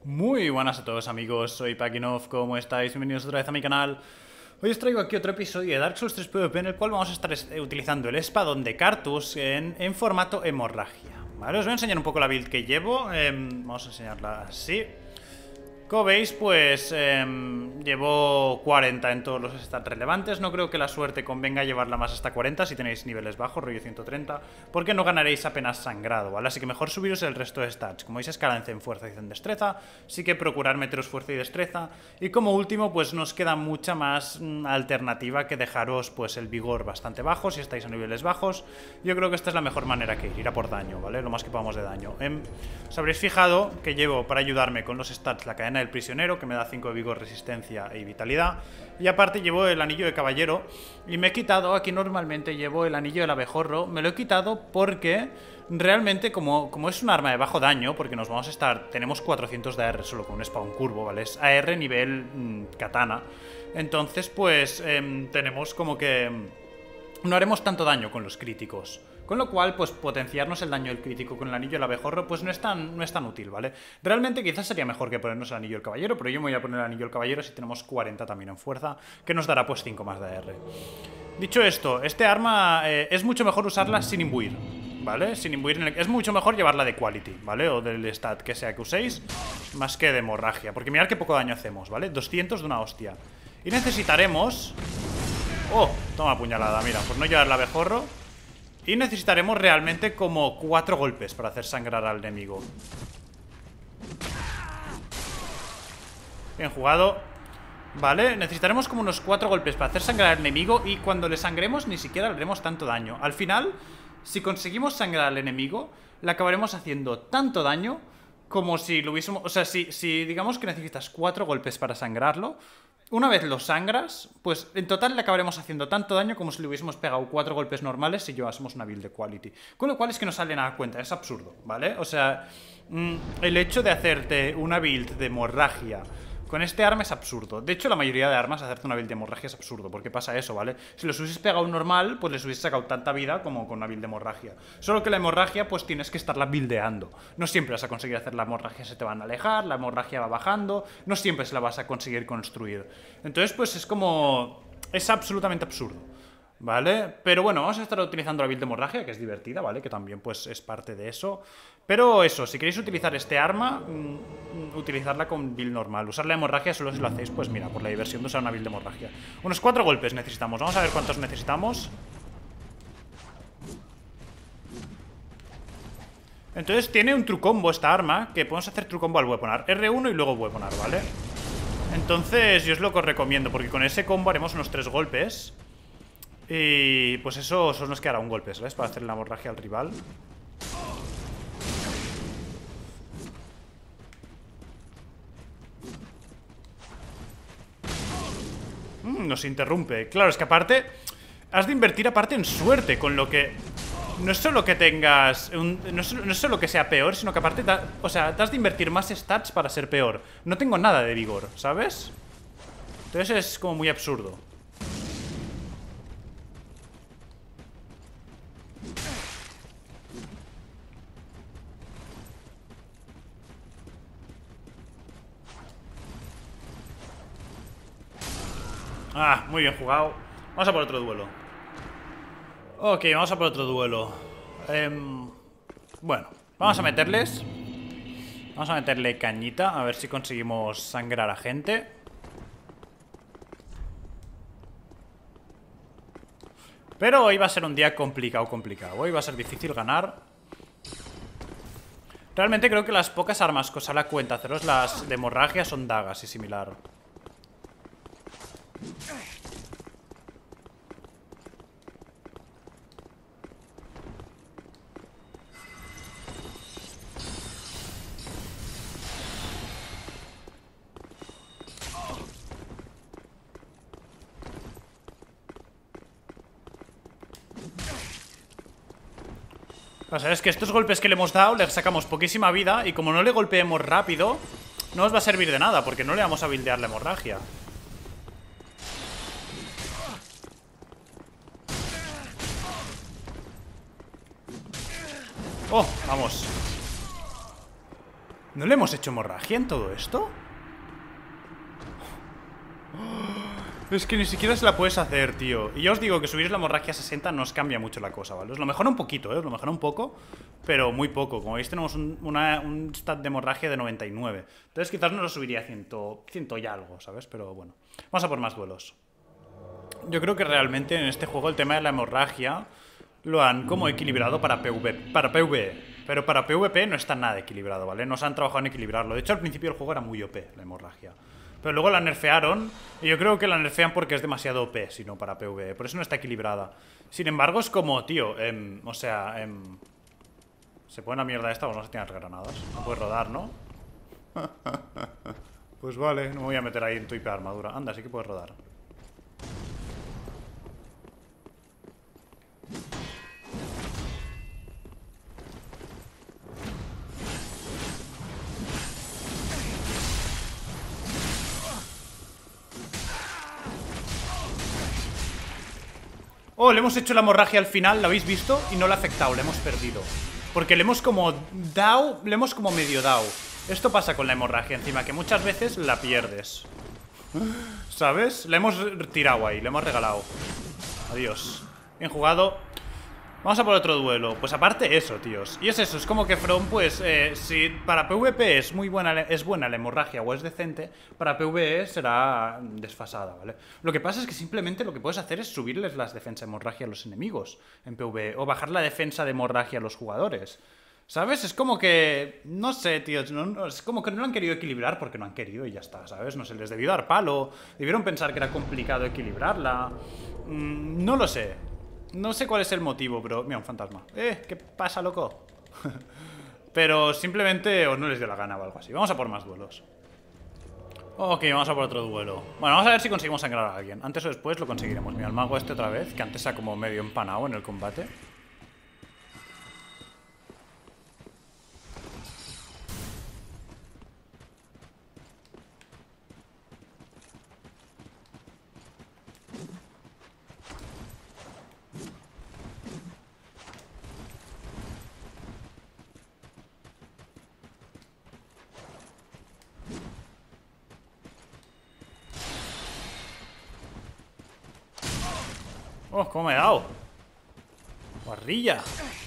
Muy buenas a todos amigos, soy Pakinov, ¿cómo estáis? Bienvenidos otra vez a mi canal. Hoy os traigo aquí otro episodio de Dark Souls 3 PvP en el cual vamos a estar utilizando el espadón de Carthus en formato hemorragia. Vale, os voy a enseñar un poco la build que llevo, vamos a enseñarla así. Como veis, pues llevo 40 en todos los stats relevantes. No creo que la suerte convenga llevarla más hasta 40 si tenéis niveles bajos, rollo 130, porque no ganaréis apenas sangrado, ¿vale? Así que mejor subiros el resto de stats. Como veis, escala en fuerza y en destreza, sí que procurar meteros fuerza y destreza. Y como último, pues nos queda mucha más alternativa que dejaros pues el vigor bastante bajo si estáis a niveles bajos. Yo creo que esta es la mejor manera que ir a por daño, ¿vale? Lo más que podamos de daño. Os habréis fijado que llevo para ayudarme con los stats la cadena del prisionero, que me da 5 de vigor, resistencia y vitalidad. Y aparte llevo el anillo de caballero. Y me he quitado, aquí normalmente llevo el anillo del abejorro. Me lo he quitado porque realmente como es un arma de bajo daño, porque nos vamos a estar... Tenemos 400 de AR solo con un espadón curvo, ¿vale? Es AR nivel katana. Entonces pues tenemos como que... no haremos tanto daño con los críticos. Con lo cual, pues potenciarnos el daño del crítico con el anillo del abejorro, pues no es tan útil, ¿vale? Realmente quizás sería mejor que ponernos el anillo del caballero, pero yo me voy a poner el anillo del caballero si tenemos 40 también en fuerza, que nos dará pues 5 más de AR. Dicho esto, este arma es mucho mejor usarla sin imbuir, ¿vale? Sin imbuir es mucho mejor llevarla de quality, ¿vale? O del stat que sea que uséis, más que de hemorragia. Porque mirad qué poco daño hacemos, ¿vale? 200 de una hostia. Y necesitaremos... ¡Oh! Toma puñalada, mira, por no llevar el abejorro. Y necesitaremos realmente como 4 golpes para hacer sangrar al enemigo. Bien jugado. Vale, necesitaremos como unos 4 golpes para hacer sangrar al enemigo. Y cuando le sangremos ni siquiera le haremos tanto daño. Al final, si conseguimos sangrar al enemigo, le acabaremos haciendo tanto daño como si lo hubiésemos... O sea, si digamos que necesitas 4 golpes para sangrarlo, una vez lo sangras, pues en total le acabaremos haciendo tanto daño como si le hubiésemos pegado 4 golpes normales si llevásemos una build de quality. Con lo cual es que no sale nada a cuenta, es absurdo, ¿vale? O sea, el hecho de hacerte una build de hemorragia con este arma es absurdo. De hecho, la mayoría de armas hacerte una build de hemorragia es absurdo, porque pasa eso, ¿vale? Si los hubieses pegado normal, pues les hubieses sacado tanta vida como con una build de hemorragia. Solo que la hemorragia, pues tienes que estarla buildeando. No siempre vas a conseguir hacer la hemorragia, se te van a alejar, la hemorragia va bajando, no siempre se la vas a conseguir construir. Entonces, pues es como... es absolutamente absurdo, ¿vale? Pero bueno, vamos a estar utilizando la build de hemorragia, que es divertida, ¿vale? Que también pues es parte de eso. Pero eso, si queréis utilizar este arma, utilizarla con build normal. Usar la hemorragia solo si lo hacéis, pues mira, por la diversión de usar una build de hemorragia. Unos 4 golpes necesitamos, vamos a ver cuántos necesitamos. Entonces tiene un true combo esta arma, que podemos hacer true combo al weaponar. R1 y luego weaponar, ¿vale? Entonces yo es lo que os recomiendo, porque con ese combo haremos unos 3 golpes. Y pues eso solo nos quedará un golpe, ¿sabes? Para hacer la hemorragia al rival. Nos interrumpe. Claro, es que aparte has de invertir aparte en suerte, con lo que no es solo que tengas no es solo que sea peor, sino que aparte o sea, te has de invertir más stats para ser peor. No tengo nada de vigor, ¿sabes? Entonces es como muy absurdo. Ah, muy bien jugado. Vamos a por otro duelo. Ok, vamos a por otro duelo. Bueno, vamos a meterles. Vamos a meterle cañita, a ver si conseguimos sangrar a gente. Pero hoy va a ser un día complicado. Hoy va a ser difícil ganar. Realmente creo que las pocas armas que os hará cuenta haceros las de hemorragia son dagas y similar. O sea, es que estos golpes que le hemos dado le sacamos poquísima vida. Y como no le golpeemos rápido, no nos va a servir de nada, porque no le vamos a buildear la hemorragia. Oh, vamos. ¿No le hemos hecho hemorragia en todo esto? Es que ni siquiera se la puedes hacer, tío. Y ya os digo que subir la hemorragia a 60 no os cambia mucho la cosa, ¿vale? Os lo mejora un poquito, ¿eh? Os lo mejora un poco, pero muy poco. Como veis tenemos un stat de hemorragia de 99. Entonces quizás no lo subiría a 100 y algo, ¿sabes? Pero bueno. Vamos a por más duelos. Yo creo que realmente en este juego el tema de la hemorragia lo han como equilibrado para PvE. Pero para PvP no está nada equilibrado, ¿vale? No se han trabajado en equilibrarlo. De hecho, al principio el juego era muy OP, la hemorragia. Pero luego la nerfearon. Y yo creo que la nerfean porque es demasiado OP, sino para PvE. Por eso no está equilibrada. Sin embargo, es como, tío, o sea, ¿se pone la mierda esta o no se tiene las granadas? No puedes rodar, ¿no? Pues vale, no me voy a meter ahí en tu hiperarmadura. Anda, sí que puedes rodar. Oh, le hemos hecho la hemorragia al final, ¿la habéis visto? Y no le ha afectado, le hemos perdido. Porque le hemos como dado, le hemos como medio dado. Esto pasa con la hemorragia encima, que muchas veces la pierdes. ¿Sabes? Le hemos tirado ahí, le hemos regalado. Adiós. Bien jugado. Vamos a por otro duelo. Pues aparte eso, tíos. Y es eso, es como que From, pues, si para PvP es buena la hemorragia o es decente, para PvE será desfasada, ¿vale? Lo que pasa es que simplemente lo que puedes hacer es subirles las defensas de hemorragia a los enemigos en PvE, o bajar la defensa de hemorragia a los jugadores. ¿Sabes? Es como que... No sé, tíos. Es como que no lo han querido equilibrar porque no han querido y ya está, ¿sabes? No se les debió dar palo. Debieron pensar que era complicado equilibrarla. No lo sé. No sé cuál es el motivo, pero... Mira, un fantasma. ¿Qué pasa, loco? Pero simplemente o no les dio la gana o algo así. Vamos a por más duelos. Ok, vamos a por otro duelo. Bueno, vamos a ver si conseguimos sangrar a alguien. Antes o después lo conseguiremos. Mira, el mago este otra vez, que antes se ha como medio empanado en el combate. Oh, ¿cómo me he dado? Guarrilla.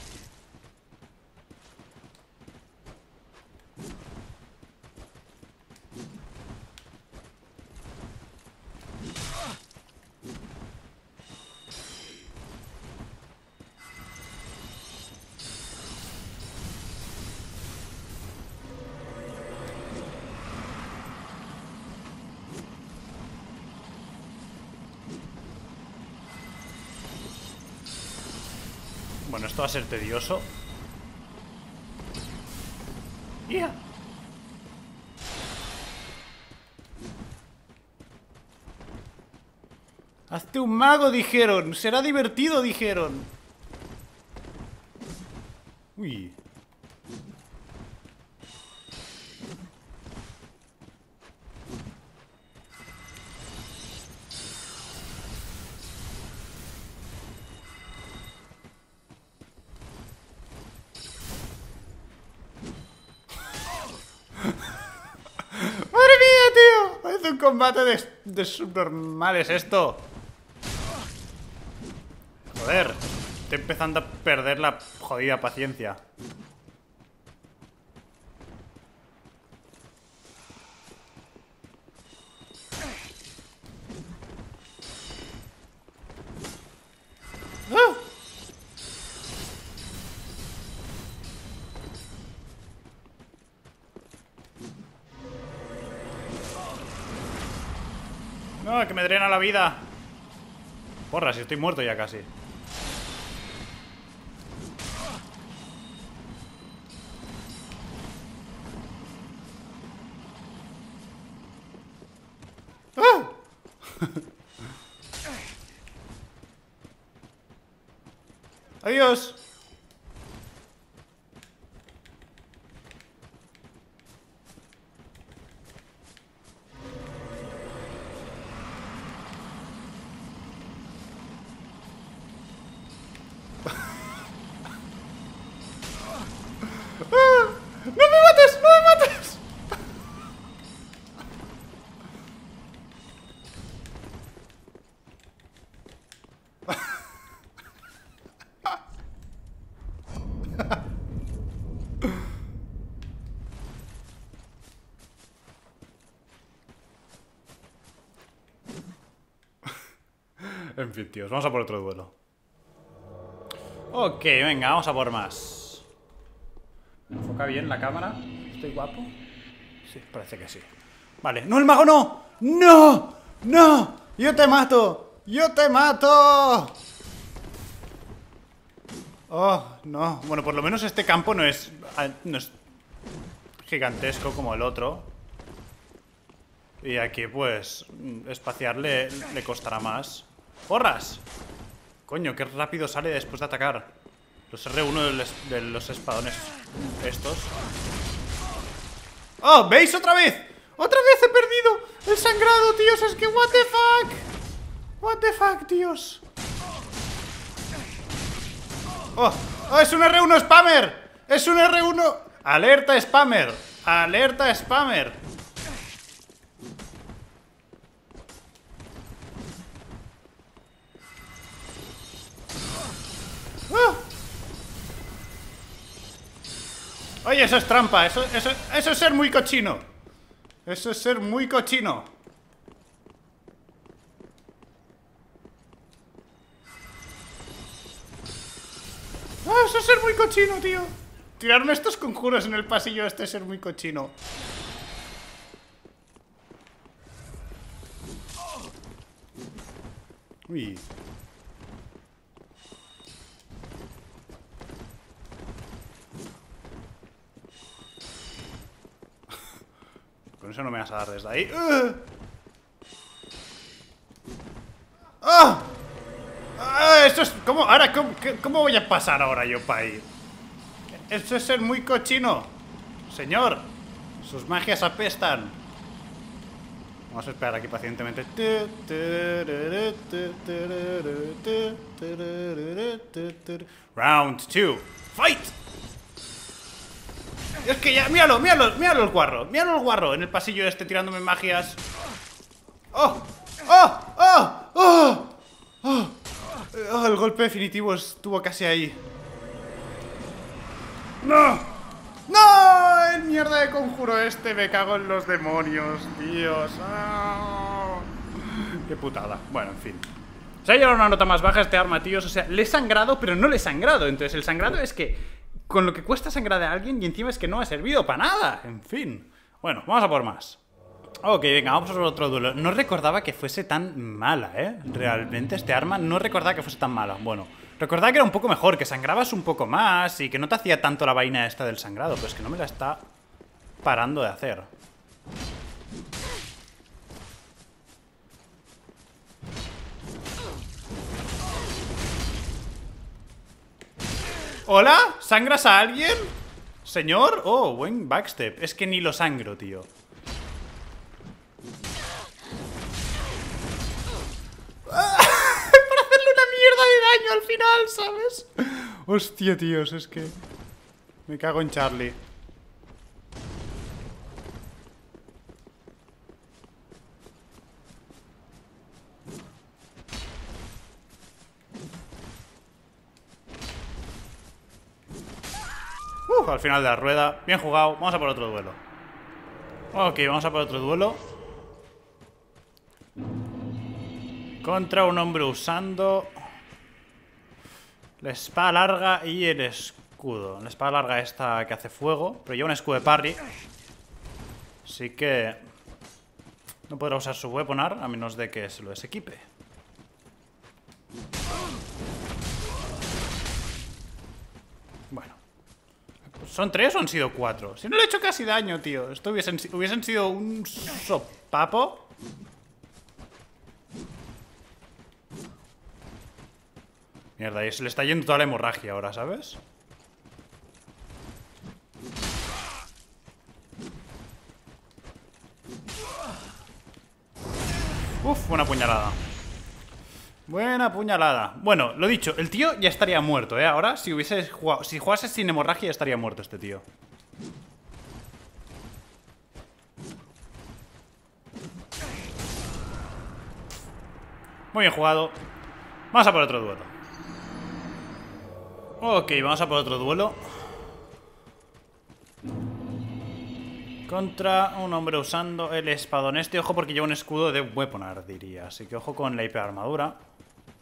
Bueno, esto va a ser tedioso. ¡Ya! Hazte un mago, dijeron. Será divertido, dijeron. Uy. ¡Madre mía, tío! Parece un combate de subnormales esto. Joder, estoy empezando a perder la jodida paciencia. ¡Ah! No, que me drena la vida. Porra, si estoy muerto ya casi. ¡Ah! Adiós. ¡No me mates! ¡No me mates! En fin, tíos, vamos a por otro duelo. Ok, venga, vamos a por más. ¿Me enfoca bien la cámara? ¿Estoy guapo? Sí, parece que sí. Vale, ¡no, el mago no! ¡No! ¡No! ¡Yo te mato! ¡Yo te mato! Oh, no. Bueno, por lo menos este campo no es gigantesco como el otro. Y aquí, pues, espaciar le costará más. ¡Porras! Coño, qué rápido sale después de atacar. Los R1 de los espadones estos. ¡Oh! ¿Veis otra vez? ¡Otra vez he perdido! ¡El sangrado, tíos! Es que what the fuck. What the fuck, tíos. ¡Oh! ¡Oh! ¡Es un R1 spammer! ¡Es un R1! ¡Alerta spammer! ¡Alerta spammer! ¡Ah! Oye, eso es trampa. Eso es ser muy cochino. Eso es ser muy cochino. ¡Ah! Eso es ser muy cochino, tío. Tirarme estos conjuros en el pasillo este es ser muy cochino. Uy. Con eso no me vas a dar desde ahí. ¡Ah! Eso es... ¿Cómo? Ahora, ¿cómo voy a pasar ahora yo para ir? Eso es ser muy cochino. Señor, sus magias apestan. Vamos a esperar aquí pacientemente. Round 2. Fight. Es que ya, míralo el guarro. Míralo el guarro en el pasillo este tirándome magias. ¡Oh! ¡Oh! ¡Oh! ¡Oh! ¡Oh! ¡Oh! El golpe definitivo estuvo casi ahí. ¡No! ¡No! El mierda de conjuro este. Me cago en los demonios, Dios. ¡Oh! ¡Qué putada! Bueno, en fin. Se ha llevado una nota más baja este arma, tíos. O sea, le he sangrado, pero no le he sangrado. Entonces el sangrado es que... con lo que cuesta sangrar a alguien y encima es que no ha servido para nada. En fin. Bueno, vamos a por más. Ok, venga, vamos a por otro duelo. No recordaba que fuese tan mala, ¿eh? Realmente este arma no recordaba que fuese tan mala. Bueno, recordaba que era un poco mejor, que sangrabas un poco más y que no te hacía tanto la vaina esta del sangrado. Pero es que no me la está parando de hacer. ¿Hola? ¿Sangras a alguien? ¿Señor? Oh, buen backstep. Es que ni lo sangro, tío. Para hacerle una mierda de daño al final, ¿sabes? Hostia, tíos, es que... me cago en Charlie. Al final de la rueda. Bien jugado. Vamos a por otro duelo. Ok, vamos a por otro duelo. Contra un hombre usando la espada larga y el escudo. La espada larga esta que hace fuego, pero lleva un escudo de parry. Así que no podrá usar su weaponar a menos de que se lo desequipe. Bueno. ¿Son 3 o han sido 4? Si no le he hecho casi daño, tío. Esto hubiesen sido un sopapo. Mierda, y se le está yendo toda la hemorragia ahora, ¿sabes? Uf, buena puñalada. Buena puñalada. Bueno, lo dicho, el tío ya estaría muerto, ¿eh? Ahora, si jugase sin hemorragia, ya estaría muerto este tío. Muy bien jugado. Vamos a por otro duelo. Ok, vamos a por otro duelo. Contra un hombre usando el espadón este. Ojo porque lleva un escudo de weaponar, diría. Así que ojo con la hiperarmadura.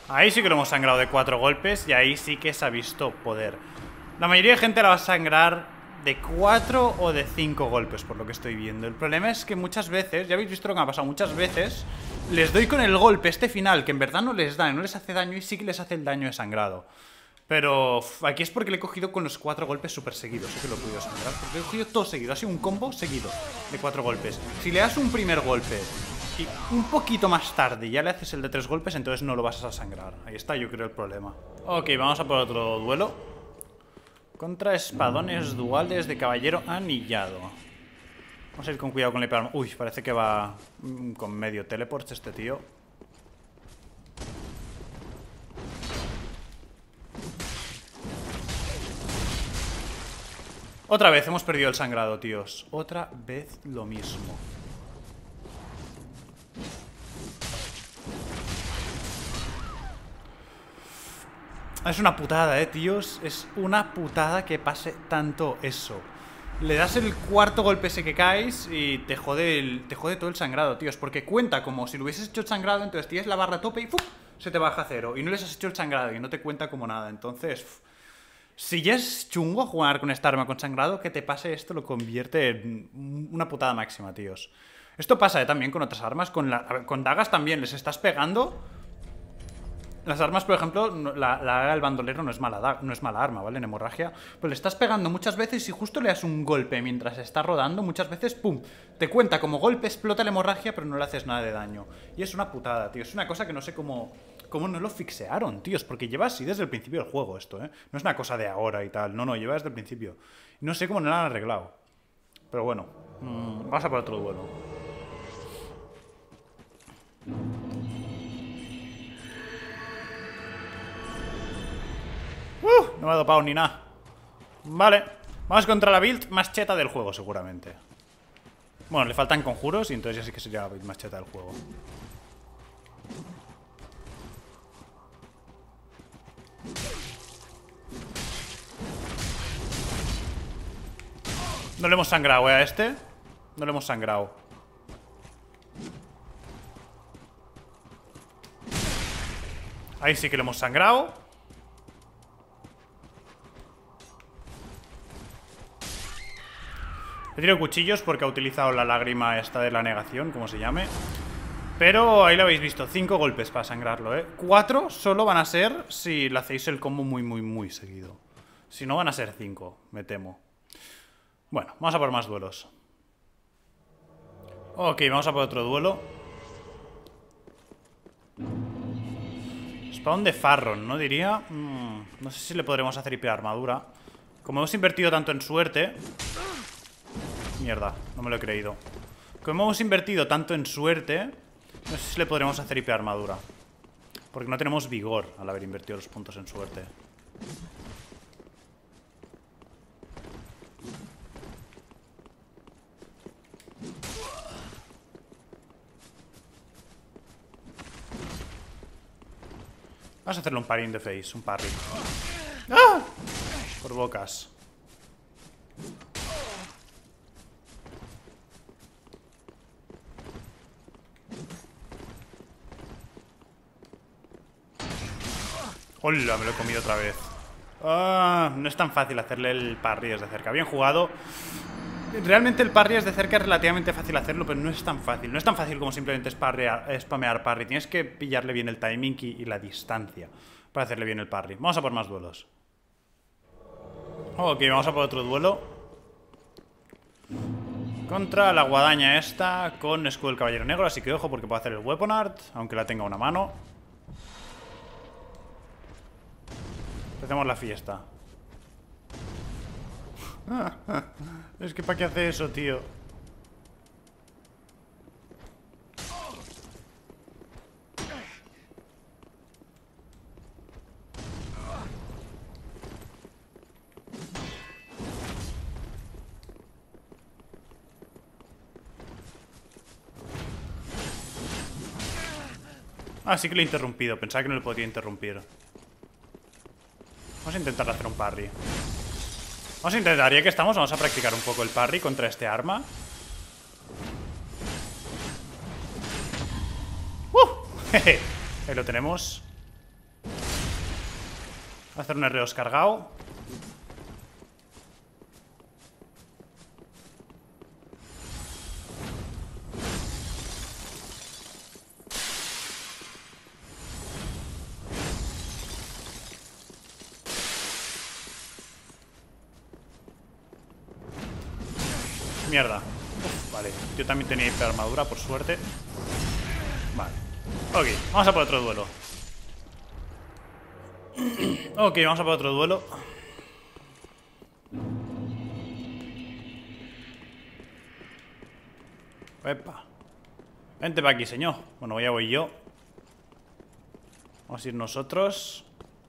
Ahí sí que lo hemos sangrado de 4 golpes y ahí sí que se ha visto poder. La mayoría de gente la va a sangrar de 4 o de 5 golpes, por lo que estoy viendo. El problema es que muchas veces, ya habéis visto lo que me ha pasado, muchas veces les doy con el golpe este final, que en verdad no les da, no les hace daño y sí que les hace el daño de sangrado. Pero aquí es porque le he cogido con los 4 golpes súper seguidos, sí que lo he podido sangrar, porque he cogido todo seguido, ha sido un combo seguido de 4 golpes. Si le das un primer golpe y un poquito más tarde ya le haces el de 3 golpes, entonces no lo vas a sangrar. Ahí está, yo creo, el problema. Ok, vamos a por otro duelo. Contra espadones duales de caballero anillado. Vamos a ir con cuidado con la hiperarma. Uy, parece que va con medio teleports este tío. Otra vez hemos perdido el sangrado, tíos. Otra vez lo mismo. Es una putada, tíos. Es una putada que pase tanto eso. Le das el cuarto golpe ese que caes y te jode todo el sangrado, tíos. Porque cuenta como si lo hubieses hecho el sangrado, entonces tienes la barra a tope y ¡fum! Se te baja a 0. Y no les has hecho el sangrado y no te cuenta como nada. Entonces, si ya es chungo jugar con esta arma con sangrado, que te pase esto lo convierte en una putada máxima, tíos. Esto pasa también con otras armas. Con dagas también les estás pegando. Las armas, por ejemplo, la daga del bandolero no es mala arma, ¿vale? En hemorragia. Pero le estás pegando muchas veces y justo le das un golpe mientras está rodando. Muchas veces, ¡pum! Te cuenta como golpe, explota la hemorragia, pero no le haces nada de daño. Y es una putada, tío. Es una cosa que no sé cómo no lo fixearon, tíos. Porque lleva así desde el principio del juego esto, ¿eh? No es una cosa de ahora y tal. No, lleva desde el principio. Y no sé cómo no lo han arreglado. Pero bueno, vamos a por otro duelo. No me ha dopado ni nada. Vale, vamos contra la build más cheta del juego, seguramente. Bueno, le faltan conjuros y entonces ya sí que sería la build más cheta del juego. No le hemos sangrado, a este. No le hemos sangrado. Ahí sí que le hemos sangrado. He tirado cuchillos porque ha utilizado la lágrima esta de la negación, como se llame. Pero ahí lo habéis visto, 5 golpes para sangrarlo, 4 solo van a ser si le hacéis el combo muy seguido. Si no van a ser 5, me temo. Bueno, vamos a por más duelos. Ok, vamos a por otro duelo. Spawn de Farron, ¿no? Diría. No sé si le podremos hacer hiperarmadura. Como hemos invertido tanto en suerte... Mierda, no me lo he creído. Como hemos invertido tanto en suerte, no sé si le podremos hacer hiperarmadura. Porque no tenemos vigor al haber invertido los puntos en suerte. Vamos a hacerle un parry in the face, un parry. ¡Ah! Por bocas. ¡Hola! Me lo he comido otra vez. No es tan fácil hacerle el parry desde cerca. Bien jugado. Realmente el parry desde cerca es relativamente fácil hacerlo, pero no es tan fácil. No es tan fácil como simplemente spamear parry. Tienes que pillarle bien el timing y la distancia para hacerle bien el parry. Vamos a por más duelos. Ok, vamos a por otro duelo. Contra la guadaña esta con escudo del caballero negro. Así que ojo porque puedo hacer el weapon art, aunque la tenga a una mano. Empecemos la fiesta. Es que ¿para qué hace eso, tío? Ah, sí que lo he interrumpido. Pensaba que no le podía interrumpir. Vamos a intentar hacer un parry. Vamos a intentar, ya que estamos, vamos a practicar un poco el parry contra este arma. Jeje, ahí lo tenemos. a hacer un R2 cargado. Mierda. Uf, vale, yo también tenía hiperarmadura, por suerte. Vale. Ok, vamos a por otro duelo. Ok, vamos a por otro duelo. Epa. Vente para aquí, señor. Bueno, ya voy yo. Vamos a ir nosotros.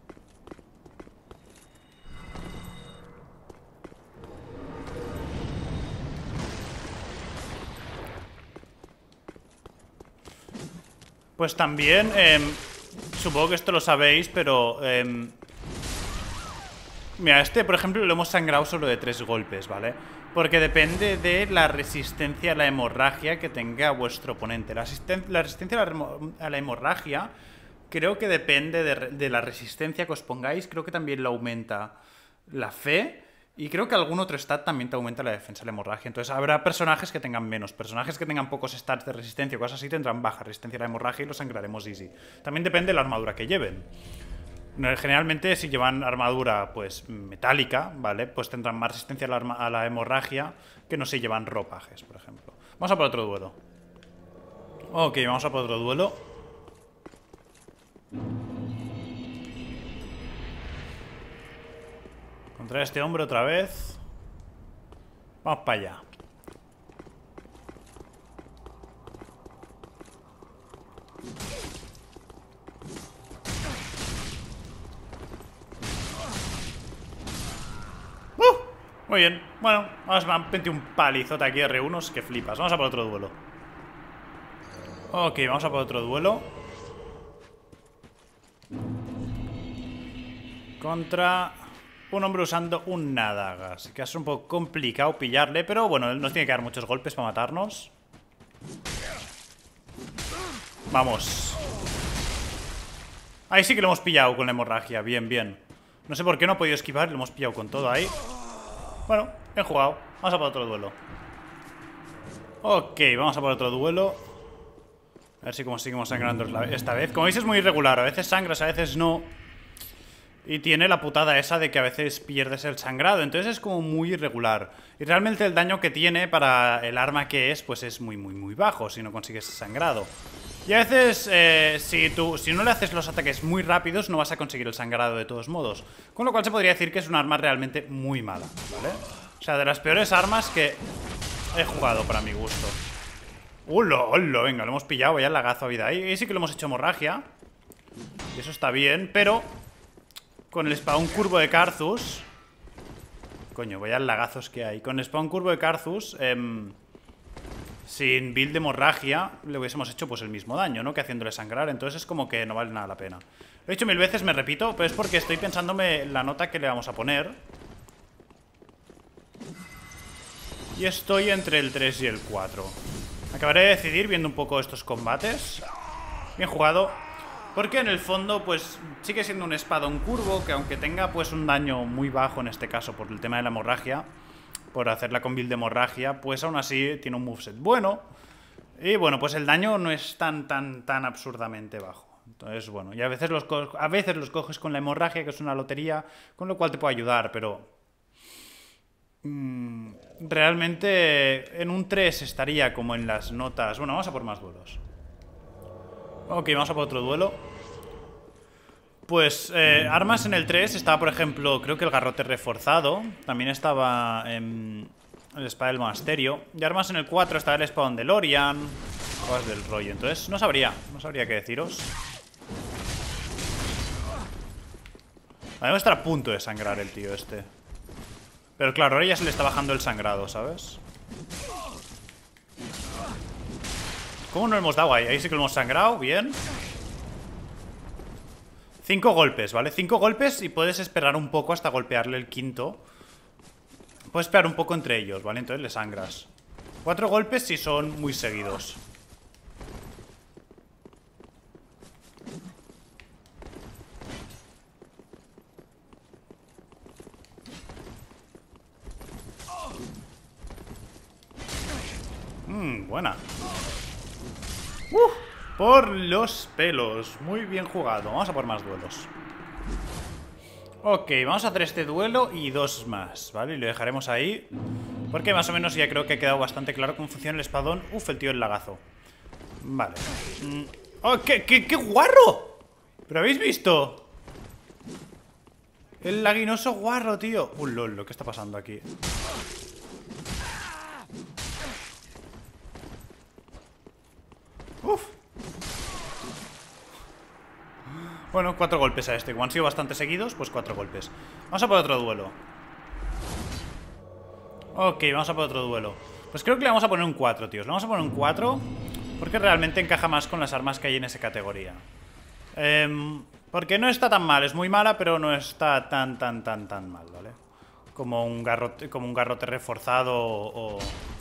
Pues también, supongo que esto lo sabéis, pero... mira, este, por ejemplo, lo hemos sangrado solo de 3 golpes, ¿vale? Porque depende de la resistencia a la hemorragia que tenga vuestro oponente. La resistencia a la hemorragia creo que depende de la resistencia que os pongáis. Creo que también lo aumenta la fe. Y creo que algún otro stat también te aumenta la defensa a la hemorragia. Entonces habrá personajes que tengan menos. Personajes que tengan pocos stats de resistencia o cosas así tendrán baja resistencia a la hemorragia y los sangraremos easy. También depende de la armadura que lleven. Generalmente si llevan armadura pues metálica, ¿vale? Pues tendrán más resistencia a la hemorragia que no si llevan ropajes, por ejemplo. Vamos a por otro duelo. Ok, vamos a por otro duelo. Contra este hombre otra vez. Vamos para allá. Muy bien, bueno, vamos a meter un palizote aquí R1 que flipas. Vamos a por otro duelo. Ok, vamos a por otro duelo. Contra un hombre usando una daga. Así que es un poco complicado pillarle, pero bueno, él nos tiene que dar muchos golpes para matarnos. Vamos. Ahí sí que lo hemos pillado con la hemorragia, bien, bien. No sé por qué no ha podido esquivar, lo hemos pillado con todo ahí. Bueno, bien jugado. Vamos a por otro duelo. Ok, vamos a por otro duelo. A ver si conseguimos sangrando esta vez. Como veis es muy irregular, a veces sangras, a veces no. Y tiene la putada esa de que a veces pierdes el sangrado. Entonces es como muy irregular. Y realmente el daño que tiene para el arma que es, pues es muy, muy, muy bajo si no consigues sangrado. Y a veces, si no le haces los ataques muy rápidos, no vas a conseguir el sangrado de todos modos. Con lo cual se podría decir que es un arma realmente muy mala, ¿vale? O sea, de las peores armas que he jugado para mi gusto. ¡Hola, hola! Venga, lo hemos pillado, ya el lagazo a vida ahí. Y sí que lo hemos hecho hemorragia. Y eso está bien, pero... con el spawn curvo de Karthus... Coño, vaya lagazos que hay. Con el spawn curvo de Karthus... sin build de hemorragia le hubiésemos hecho pues el mismo daño, ¿no? Que haciéndole sangrar, entonces es como que no vale nada la pena. Lo he dicho 1000 veces, me repito, pero es porque estoy pensándome la nota que le vamos a poner. Y estoy entre el 3 y el 4. Acabaré de decidir viendo un poco estos combates. Bien jugado. Porque en el fondo pues sigue siendo un espadón curvo que aunque tenga pues un daño muy bajo en este caso por el tema de la hemorragia, por hacerla con build de hemorragia, pues aún así tiene un moveset bueno. Y bueno, pues el daño no es tan absurdamente bajo. Entonces, bueno, y a veces los coges con la hemorragia, que es una lotería, con lo cual te puede ayudar, pero... realmente en un 3 estaría como en las notas... Bueno, vamos a por más duelos. Ok, vamos a por otro duelo. Pues armas en el 3 estaba, por ejemplo, creo que el garrote reforzado. También estaba el espada del monasterio. Y armas en el 4 estaba el espadón de Lorian. Cosas del rollo. Entonces no sabría qué deciros. Debe estar a punto de sangrar el tío este. Pero claro, ahora ya se le está bajando el sangrado, ¿sabes? ¿Cómo no lo hemos dado ahí? Ahí sí que lo hemos sangrado, bien. 5 golpes, ¿vale? 5 golpes y puedes esperar un poco hasta golpearle el quinto. Puedes esperar un poco entre ellos, ¿vale? Entonces le sangras. 4 golpes si son muy seguidos. buena. ¡Uf! Por los pelos. Muy bien jugado. Vamos a por más duelos. Ok, vamos a hacer este duelo y 2 más, ¿vale? Y lo dejaremos ahí, porque más o menos ya creo que ha quedado bastante claro cómo funciona el espadón. Uf, el tío el lagazo. Vale. ¡Oh, qué guarro! ¿Pero habéis visto? El laguinoso guarro, tío. Lol, lo que está pasando aquí. Uf. Bueno, 4 golpes a este. Como han sido bastante seguidos, pues 4 golpes. Vamos a por otro duelo. Ok, vamos a por otro duelo. Pues creo que le vamos a poner un 4, tíos. Le vamos a poner un 4 porque realmente encaja más con las armas que hay en esa categoría. Porque no está tan mal. Es muy mala, pero no está tan mal, ¿vale? Como un garrote reforzado o...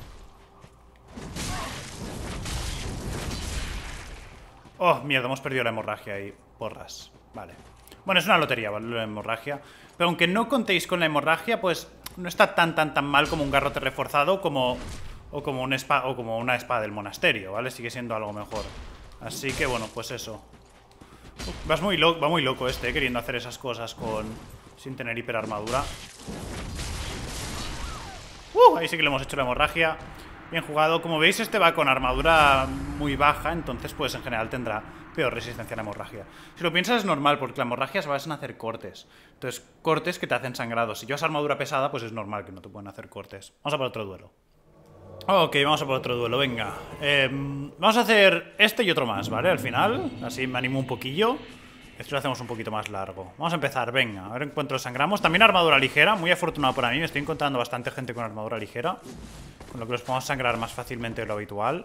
Oh, mierda, hemos perdido la hemorragia ahí. Porras, vale. Bueno, es una lotería, ¿vale? La hemorragia. Pero aunque no contéis con la hemorragia, pues no está tan mal como un garrote reforzado como una espada del monasterio, ¿vale? Sigue siendo algo mejor. Así que bueno, pues eso. Va muy loco este, queriendo hacer esas cosas sin tener hiperarmadura. Ahí sí que le hemos hecho la hemorragia. Bien jugado. Como veis, este va con armadura muy baja, entonces pues en general tendrá peor resistencia a la hemorragia. Si lo piensas es normal, porque la hemorragia se basa en hacer cortes. Entonces, cortes que te hacen sangrado. Si llevas armadura pesada, pues es normal que no te puedan hacer cortes. Vamos a por otro duelo. Ok, vamos a por otro duelo, venga. Vamos a hacer este y otro más, ¿vale? Al final, así me animo un poquillo. Esto lo hacemos un poquito más largo. Vamos a empezar, venga. A ver en cuánto sangramos. También armadura ligera, muy afortunado para mí. Me estoy encontrando bastante gente con armadura ligera, con lo que los podemos sangrar más fácilmente de lo habitual.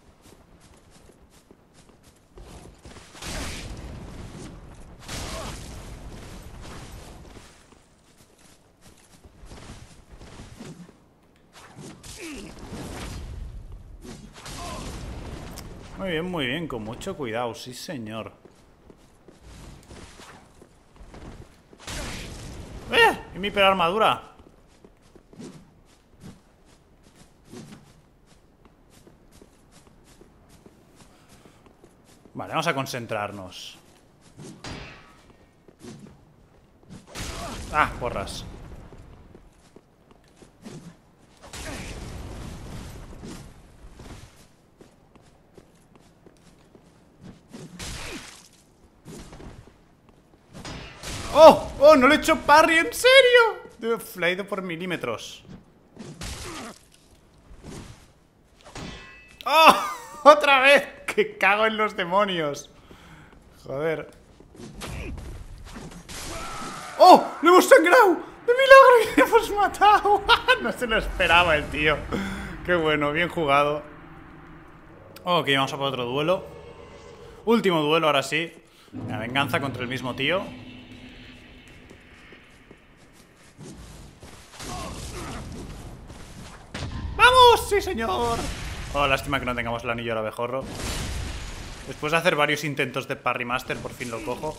Muy bien, con mucho cuidado, sí señor. ¿Y mi hiperarmadura? Vale, vamos a concentrarnos. Ah, porras. ¡Oh! ¡Oh! ¡No le he hecho parry! ¿En serio? Uf, le ha ido por milímetros. ¡Oh! ¡Otra vez! ¡Que cago en los demonios! Joder. ¡Oh! ¡Le hemos sangrado! ¡De milagro! ¡Y le hemos matado! No se lo esperaba el tío. ¡Qué bueno! Bien jugado. Ok, vamos a por otro duelo. Último duelo, ahora sí. La venganza contra el mismo tío. ¡Vamos! ¡Sí, señor! Oh, lástima que no tengamos el anillo al abejorro. Después de hacer varios intentos de parry master, por fin lo cojo.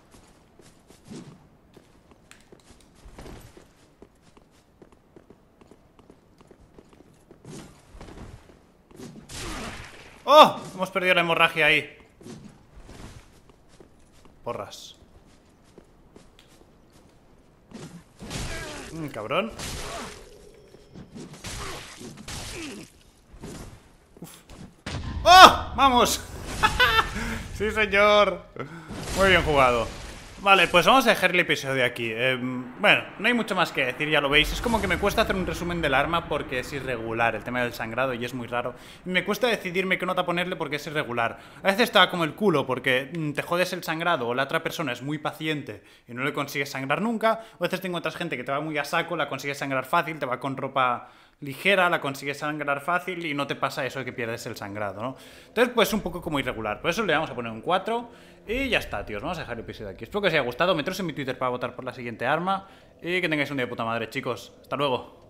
¡Oh! Hemos perdido la hemorragia ahí. Porras. Cabrón. Uf. ¡Oh! ¡Vamos! Sí, señor. Muy bien jugado. Vale, pues vamos a dejar el episodio aquí. Bueno, no hay mucho más que decir, ya lo veis. Es como que me cuesta hacer un resumen del arma porque es irregular el tema del sangrado y es muy raro. Y me cuesta decidirme qué nota ponerle porque es irregular. A veces está como el culo porque te jodes el sangrado o la otra persona es muy paciente y no le consigues sangrar nunca. O a veces te encuentras gente que te va muy a saco, la consigues sangrar fácil, te va con ropa ligera, la consigues sangrar fácil y no te pasa eso de que pierdes el sangrado, ¿no? Entonces, pues un poco como irregular. Por eso le vamos a poner un 4 y ya está, tíos. Vamos a dejar el episodio aquí. Espero que os haya gustado. Meteros en mi Twitter para votar por la siguiente arma y que tengáis un día de puta madre, chicos. Hasta luego.